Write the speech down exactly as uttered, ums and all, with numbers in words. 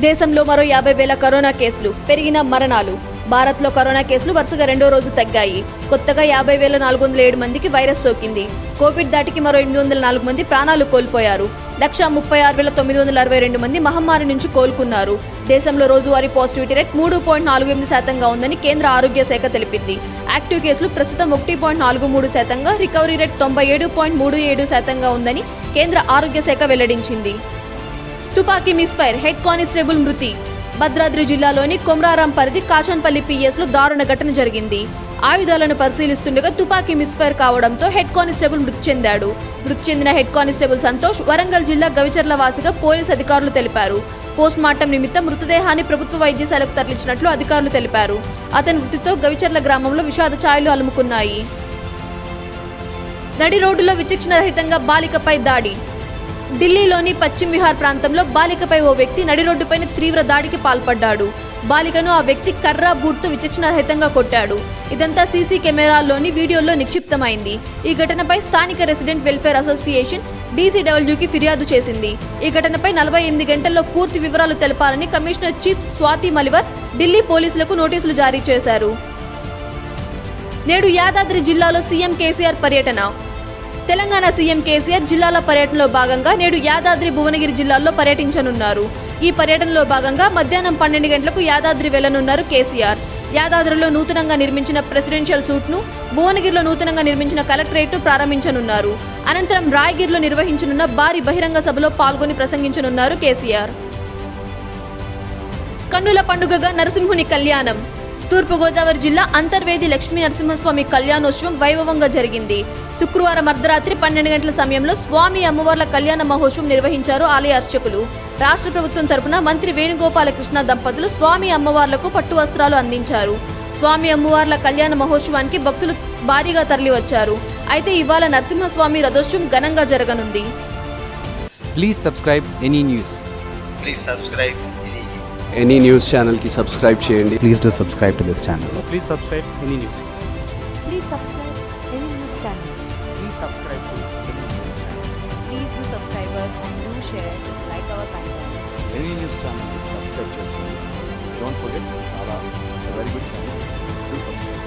దేశంలో మరో యాభై వేల కరోనా కేసులు, పెరిగిన మరణాలు. భారత్లో కరోనా కేసులు వరుసగా రెండో రోజు తగ్గాయి. కొత్తగా యాభై వేల నాలుగు వందల ఏడు మందికి వైరస్ సోకింది. కోవిడ్ దాటికి మరో ఎనిమిది వందల నాలుగు మంది ప్రాణాలు కోల్పోయారు. లక్ష ముప్పై ఆరు వేల తొమ్మిది వందల అరవై రెండు మంది మహమ్మారి నుంచి కోలుకున్నారు. దేశంలో రోజువారీ పాజిటివిటీ రేట్ మూడు పాయింట్ నాలుగు ఎనిమిది శాతంగా ఉందని కేంద్ర ఆరోగ్య శాఖ తెలిపింది. యాక్టివ్ కేసులు ప్రస్తుతం ఒకటి పాయింట్ నాలుగు మూడు శాతంగా, రికవరీ రేట్ తొంభై ఏడు పాయింట్ మూడు ఏడు శాతంగా ఉందని కేంద్ర ఆరోగ్య శాఖ వెల్లడించింది. తుపాకీ మిస్ఫైర్, హెడ్ కానిస్టేబుల్ మృతి. భద్రాద్రి జిల్లాలోని కొమ్రారాం పరిధి కాచన్పల్లి పిఎస్ లో దారుణ ఘటన జరిగింది. ఆయుధాలను పరిశీలిస్తుండగా తుపాకీ మిస్ఫైర్ కావడంతో హెడ్ కానిస్టేబుల్ మృతి చెందాడు. మృతి చెందిన హెడ్ కానిస్టేబుల్ సంతోష్ వరంగల్ జిల్లా గవిచర్ల వాసిగా పోలీసు అధికారులు తెలిపారు. పోస్ట్ మార్టం నిమిత్తం మృతదేహాన్ని ప్రభుత్వ వైద్యశాలకు తరలించినట్లు అధికారులు తెలిపారు. అతని మృతితో గవిచర్ల గ్రామంలో విషాద ఛాయలు అలుముకున్నాయి. నడి రోడ్డులో విచక్షణ రహితంగా బాలికపై దాడి. ఢిల్లీలోని పశ్చిమ విహార్ ప్రాంతంలో బాలికపై ఓ వ్యక్తి నడి రోడ్డుపైన తీవ్ర దాడికి పాల్పడ్డాడు. బాలికను ఆ వ్యక్తి కర్రా బూట్తో విచక్షణ రహితంగా కొట్టాడు. ఇదంతా సీసీ కెమెరాల్లోని వీడియోలో నిక్షిప్తమైంది. ఈ ఘటనపై స్థానిక రెసిడెంట్ వెల్ఫేర్ అసోసియేషన్ డీసీడబ్ల్యూకి ఫిర్యాదు చేసింది. ఈ ఘటనపై నలభై ఎనిమిది గంటల్లో పూర్తి వివరాలు తెలపాలని కమిషనర్ చీఫ్ స్వాతి మలివర్ ఢిల్లీ పోలీసులకు నోటీసులు జారీ చేశారు. నేడు యాదాద్రి జిల్లాలో సీఎం కేసీఆర్ పర్యటన. తెలంగాణ సీఎం కేసీఆర్ జిల్లాల పర్యటనలో భాగంగా నేడు యాదాద్రి భువనగిరి జిల్లాల్లో పర్యటించనున్నారు. ఈ పర్యటనలో భాగంగా మధ్యాహ్నం పన్నెండు గంటలకు యాదాద్రి వెళ్లనున్నారు కేసీఆర్. యాదాద్రిలో నూతనంగా నిర్మించిన ప్రెసిడెన్షియల్ సూట్ ను, భువనగిరిలో నూతనంగా నిర్మించిన కలెక్టరేట్ ను ప్రారంభించనున్నారు. అనంతరం రాయగిరిలో నిర్వహించనున్న భారీ బహిరంగ సభలో పాల్గొని ప్రసంగించనున్నారు కేసీఆర్. కన్నుల పండుగగా నరసింహుని కళ్యాణం. తూర్పుగోదావరి జిల్లా అంతర్వేది లక్ష్మీ నరసింహస్వామి కళ్యాణోత్సవం వైభవంగా జరిగింది. శుక్రవారం అర్ధరాత్రి పన్నెండు గంటల సమయంలో స్వామి అమ్మవార్ల కళ్యాణ మహోత్సవం నిర్వహించారు ఆలయ అర్చకులు. రాష్ట్ర ప్రభుత్వం తరపున మంత్రి వేణుగోపాలకృష్ణ దంపతులు స్వామి అమ్మవార్లకు పట్టు వస్త్రాలు అందించారు. స్వామి అమ్మవార్ల కళ్యాణ మహోత్సవానికి భక్తులు భారీగా తరలివచ్చారు. అయితే ఇవాళ నరసింహస్వామి రథోత్సవం ఘనంగా జరగనుంది. Please subscribe any news. Please subscribe any news channel ki subscribe cheyandi. Please do subscribe to this channel. Please subscribe any news. Please subscribe any news channel. Please subscribe to any news channel. Please do subscribe us and do share, like our timeline. Any news channel subscribe చేసుకోండి. Don't forget, చాలా very good channel. Do subscribe.